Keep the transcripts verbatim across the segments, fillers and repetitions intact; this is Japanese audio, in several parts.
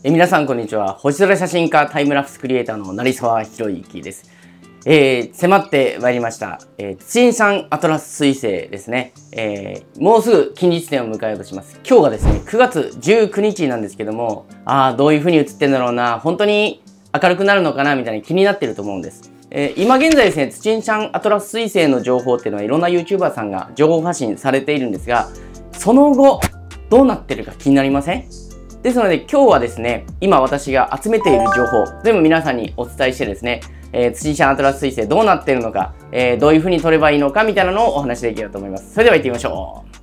え皆さんこんにちは。星空写真家タイムラプスクリエイターの成沢宏之です。えー、迫ってまいりました、えー、ツインサンアトラス彗星ですね、えー、もうすぐ近日点を迎えようとします。今日がですねくがつじゅうくにちなんですけども、あーどういう風に映ってんだろうな、本当に明るくなるのかなみたいに気になってると思うんです。えー、今現在ですね、ツインサンアトラス彗星の情報っていうのはいろんな YouTuber さんが情報発信されているんですが、その後どうなってるか気になりません？ですので今日はですね、今私が集めている情報、全部皆さんにお伝えしてですね、えー、ツインサンアトラス彗星どうなっているのか、えー、どういう風に撮ればいいのかみたいなのをお話しできればと思います。それでは行ってみましょう。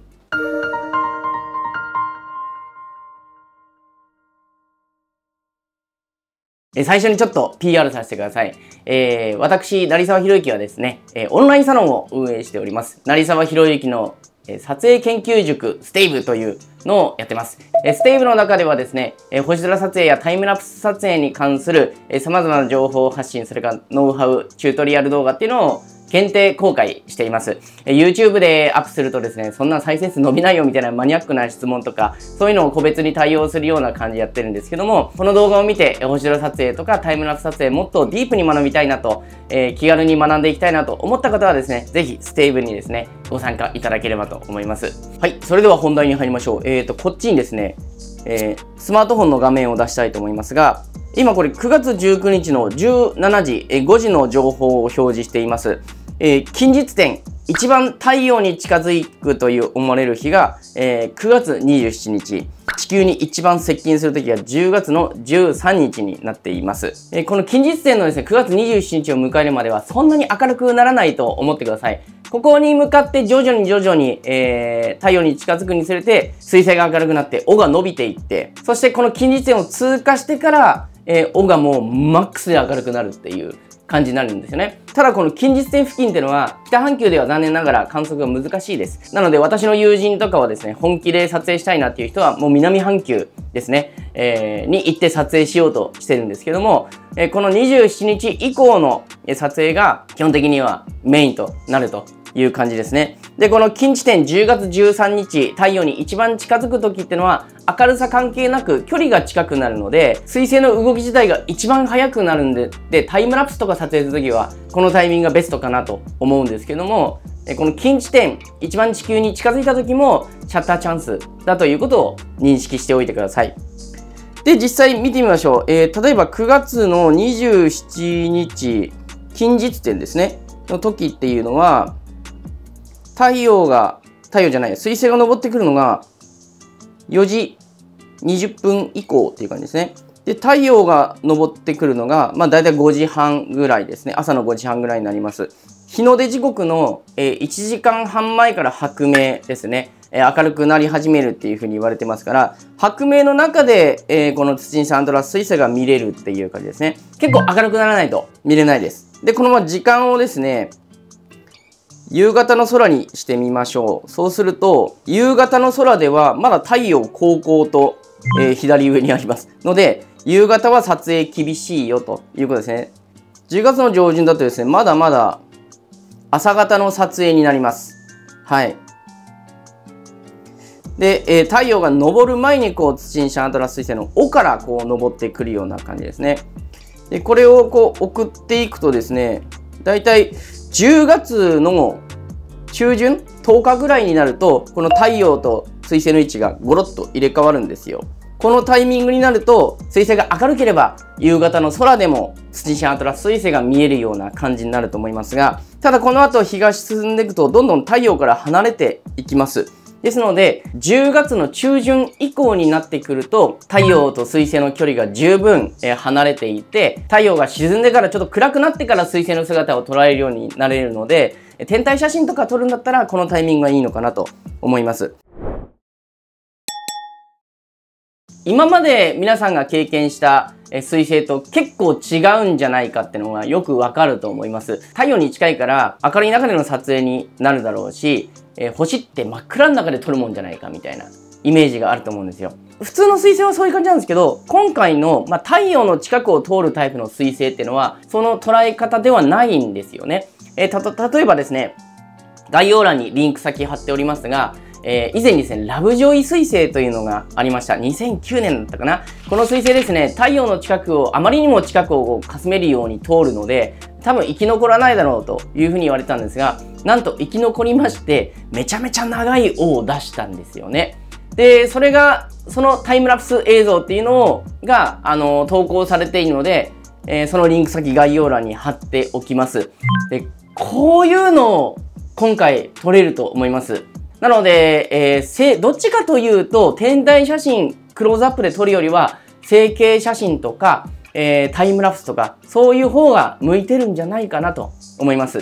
え最初にちょっと ピーアール させてください。えー、私、成沢宏之はですね、えー、オンラインサロンを運営しております。成沢宏之のえ撮影研究塾ステイブというのをやってます。えステイブの中ではですね、え星空撮影やタイムラプス撮影に関するえ様々な情報を発信、それからノウハウ、チュートリアル動画っていうのを限定公開しています。え YouTube でアップするとですね、そんな再生数伸びないよみたいなマニアックな質問とか、そういうのを個別に対応するような感じでやってるんですけども、この動画を見て、星空撮影とかタイムラプス撮影もっとディープに学びたいなと、えー、気軽に学んでいきたいなと思った方はですね、ぜひステイブにですね、ご参加いただければと思います。はい、それでは本題に入りましょう。えーと、こっちにですね、えー、スマートフォンの画面を出したいと思いますが、今これくがつじゅうくにちのじゅうしちじ、えー、ごじの情報を表示しています。えー、近日点、一番太陽に近づくという思われる日が、えー、くがつにじゅうしちにち、地球に一番接近するときがじゅうがつのじゅうさんにちになっています。えー、この近日点のですね、くがつにじゅうしちにちを迎えるまではそんなに明るくならないと思ってください。ここに向かって徐々に徐々に、えー、太陽に近づくにつれて水星が明るくなって尾が伸びていって、そしてこの近日点を通過してから、えー、尾がもうマックスで明るくなるっていう感じになるんですよね。ただこの近日点付近っていうのは北半球では残念ながら観測が難しいです。なので私の友人とかはですね、本気で撮影したいなっていう人はもう南半球ですね、えー、に行って撮影しようとしてるんですけども、えー、このにじゅうしちにち以降の撮影が基本的にはメインとなるという感じですね。で、この近地点じゅうがつじゅうさんにち、太陽に一番近づく時っていうのは明るさ関係なく距離が近くなるので、水星の動き自体が一番速くなるんで、で、タイムラプスとか撮影する時はこのタイミングがベストかなと思うんですけども、この近地点、一番地球に近づいた時もシャッターチャンスだということを認識しておいてください。で、実際見てみましょう。えー、例えばくがつのにじゅうしちにち、近日点ですね、の時っていうのは、太陽が、太陽じゃない、水星が昇ってくるのがよじにじゅっぷん以降っていう感じですね。で、太陽が昇ってくるのが、まあ大体ごじはんぐらいですね。朝のごじはんぐらいになります。日の出時刻の、えー、いちじかんはんまえから白明ですね。えー、明るくなり始めるっていう風に言われてますから、白明の中で、えー、このツインサンアトラス彗星が見れるっていう感じですね。結構明るくならないと見れないです。で、このまま時間をですね、夕方の空にしてみましょう。そうすると、夕方の空ではまだ太陽高校と、えー、左上にあります。ので、夕方は撮影厳しいよということですね。じゅうがつの上旬だとですね、まだまだ朝方の撮影になります。はい。で、えー、太陽が昇る前にこう、ツインサンアトラス彗星の尾からこう昇ってくるような感じですね。で、これをこう送っていくとですね、だいたいじゅうがつの中旬とおかぐらいになると、この太陽と水星の位置がゴロッと入れ替わるんですよ。このタイミングになると、水星が明るければ夕方の空でもツインサンアトラス彗星が見えるような感じになると思いますが、ただこの後日が進んでいくとどんどん太陽から離れていきます。ですので、じゅうがつの中旬以降になってくると、太陽と水星の距離が十分離れていて、太陽が沈んでからちょっと暗くなってから水星の姿を捉えるようになれるので、天体写真とか撮るんだったらこのタイミングがいいのかなと思います。今まで皆さんが経験した水星と結構違うんじゃないかっていうのがよくわかると思います。太陽に近いから明るい中での撮影になるだろうし、えー、星って真っ暗の中で撮るもんじゃないかみたいなイメージがあると思うんですよ。普通の彗星はそういう感じなんですけど、今回の、まあ、太陽の近くを通るタイプの彗星っていうのはその捉え方ではないんですよね。えー、たと例えばですね、概要欄にリンク先貼っておりますが、 えー、以前にですね、ラブジョイ彗星というのがありました。にせんきゅうねんだったかな。この彗星ですね、太陽の近くを、あまりにも近くをかすめるように通るので、多分生き残らないだろうというふうに言われたんですが、なんと生き残りまして、めちゃめちゃ長い尾を出したんですよね。で、それが、そのタイムラプス映像っていうのが、あの、投稿されているので、えー、そのリンク先概要欄に貼っておきます。で、こういうのを今回撮れると思います。なので、えー、せ、どっちかというと、天体写真、クローズアップで撮るよりは、成形写真とか、えー、タイムラプスとか、そういう方が向いてるんじゃないかなと思います。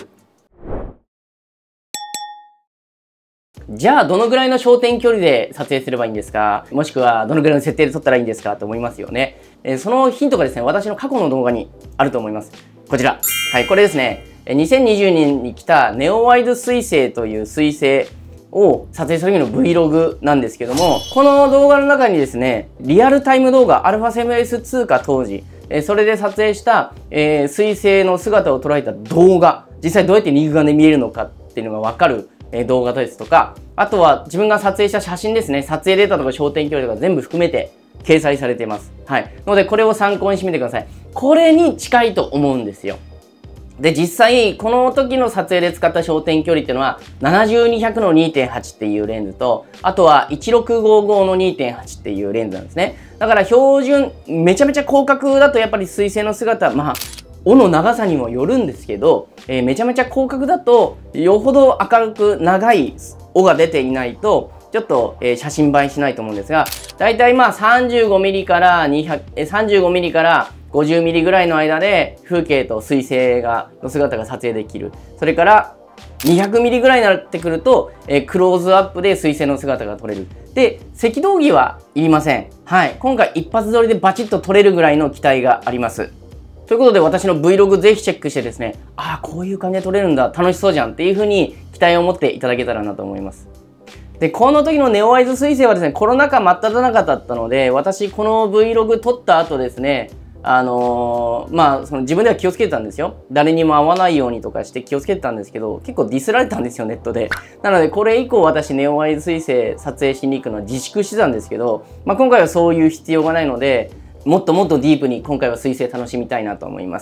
じゃあ、どのぐらいの焦点距離で撮影すればいいんですか？もしくは、どのぐらいの設定で撮ったらいいんですかと思いますよね。えー、そのヒントがですね、私の過去の動画にあると思います。こちら。はい、これですね。にせんにじゅうねんに来たネオワイド彗星という彗星を撮影する時の Vlog なんですけども、この動画の中にですね、リアルタイム動画 アルファセブンエスツー か当時、えそれで撮影した、えー、彗星の姿を捉えた動画、実際どうやって肉眼で見えるのかっていうのがわかる、えー、動画ですとか、あとは自分が撮影した写真ですね、撮影データとか焦点距離とか全部含めて掲載されています。はい。のでこれを参考にしてみてください。これに近いと思うんですよ。で、実際、この時の撮影で使った焦点距離っていうのは、ななじゅうにひゃくの にてんはち っていうレンズと、あとはじゅうろくごじゅうごの にてんはち っていうレンズなんですね。だから標準、めちゃめちゃ広角だとやっぱり彗星の姿、まあ、尾の長さにもよるんですけど、えー、めちゃめちゃ広角だと、よほど明るく長い尾が出ていないと、ちょっと、えー、写真映えしないと思うんですが、だいたいまあ さんじゅうごミリ からにひゃく、えー、さんじゅうごミリ からごじゅうミリぐらいの間で風景と水星がの姿が撮影できる。それからにひゃくミリぐらいになってくると、えー、クローズアップで水星の姿が撮れる。で、赤道儀はいりません。はい。今回一発撮りでバチッと撮れるぐらいの期待があります。ということで私の Vlog ぜひチェックしてですね、ああ、こういう感じで撮れるんだ、楽しそうじゃんっていう風に期待を持っていただけたらなと思います。で、この時のネオワイズ彗星はですね、コロナ禍真っ只中だったので、私この Vlog 撮った後ですね、あのー、まあ、その自分では気をつけてたんですよ。誰にも会わないようにとかして気をつけてたんですけど、結構ディスられたんですよ、ネットで。なので、これ以降私、ネオワイズ彗星撮影しに行くのは自粛してたんですけど、まあ、今回はそういう必要がないので、もっともっとディープに今回は彗星楽しみたいなと思います。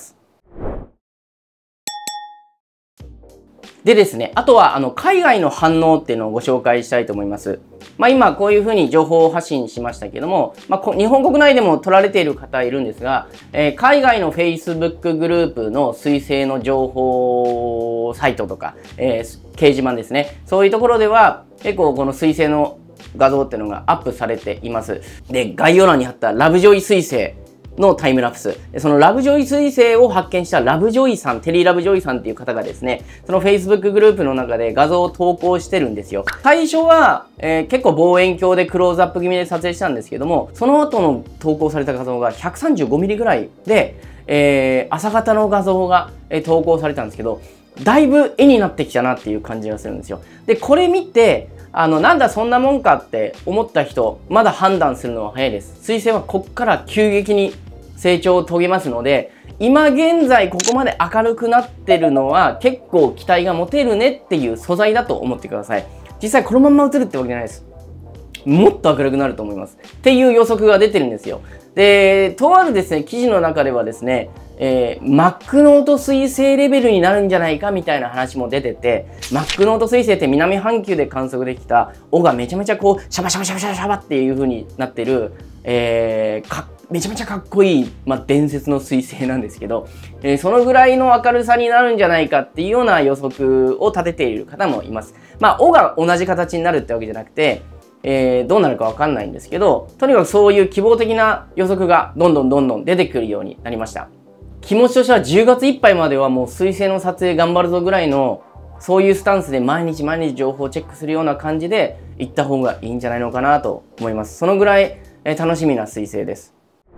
でですね、あとはあの海外の反応っていうのをご紹介したいと思います。まあ今こういうふうに情報発信しましたけども、まあ、日本国内でも撮られている方いるんですが、えー、海外の Facebook グループの彗星の情報サイトとか、えー、掲示板ですね。そういうところでは結構この彗星の画像っていうのがアップされています。で、概要欄に貼ったラブジョイ彗星のタイムラプス。そのラブジョイ彗星を発見したラブジョイさん、テリー・ラブジョイさんっていう方がですね、その Facebook グループの中で画像を投稿してるんですよ。最初は、えー、結構望遠鏡でクローズアップ気味で撮影したんですけども、その後の投稿された画像が ひゃくさんじゅうごミリ ぐらいで、えー、朝方の画像が、えー、投稿されたんですけど、だいぶ絵になってきたなっていう感じがするんですよ。で、これ見て、あの、なんだそんなもんかって思った人、まだ判断するのは早いです。彗星はこっから急激に成長を遂げますので、今現在ここまで明るくなってるのは結構期待が持てるねっていう素材だと思ってください。実際このまんま映るってわけじゃないです。もっと明るくなると思います。っていう予測が出てるんですよ。で、とあるですね、記事の中ではですね、えー、マックノート彗星レベルになるんじゃないかみたいな話も出てて、マックノート彗星って南半球で観測できた尾がめちゃめちゃこう、シャバシャバシャバシャバシャバっていう風になってる、えー、かめちゃめちゃかっこいい、まあ、伝説の彗星なんですけど、えー、そのぐらいの明るさになるんじゃないかっていうような予測を立てている方もいます。まあ、尾が同じ形になるってわけじゃなくて、えー、どうなるかわかんないんですけど、とにかくそういう希望的な予測がどんどんどんどん出てくるようになりました。気持ちとしてはじゅうがついっぱいまではもう彗星の撮影頑張るぞぐらいの、そういうスタンスで毎日毎日情報をチェックするような感じで行った方がいいんじゃないのかなと思います。そのぐらい、えー、楽しみな彗星です。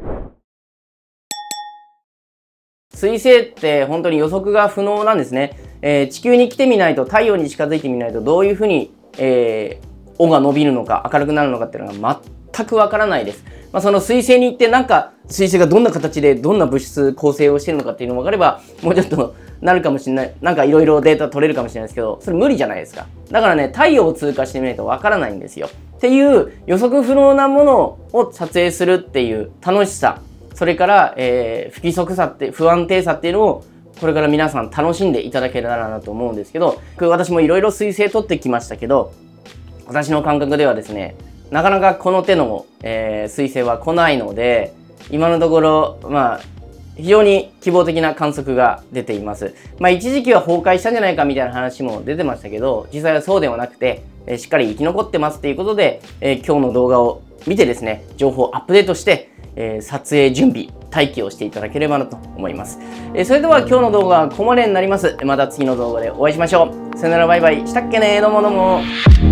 彗星って本当に予測が不能なんですね。えー、地球に来てみないと、太陽に近づいてみないとどういうふうに、えー、尾が伸びるのか明るくなるのかっていうのが全くわからないです。まあ、その彗星に行ってなんか彗星がどんな形でどんな物質構成をしているのかっていうのが分かればもうちょっとなるかもしれない。なんかいろいろデータ取れるかもしれないですけど、それ無理じゃないですか。だからね、太陽を通過してみないとわからないんですよ。っていう予測不能なものを撮影するっていう楽しさ、それから、えー、不規則さって、不安定さっていうのを、これから皆さん楽しんでいただけたらなと思うんですけど、私もいろいろ彗星撮ってきましたけど、私の感覚ではですね、なかなかこの手の、えー、彗星は来ないので、今のところ、まあ、非常に希望的な観測が出ています。まあ、一時期は崩壊したんじゃないかみたいな話も出てましたけど、実際はそうではなくて、えー、しっかり生き残ってますということで、えー、今日の動画を見てですね、情報をアップデートして、えー、撮影準備、待機をしていただければなと思います。えー、それでは今日の動画はここまでになります。また次の動画でお会いしましょう。さよならバイバイ。したっけねー。どうもどうも。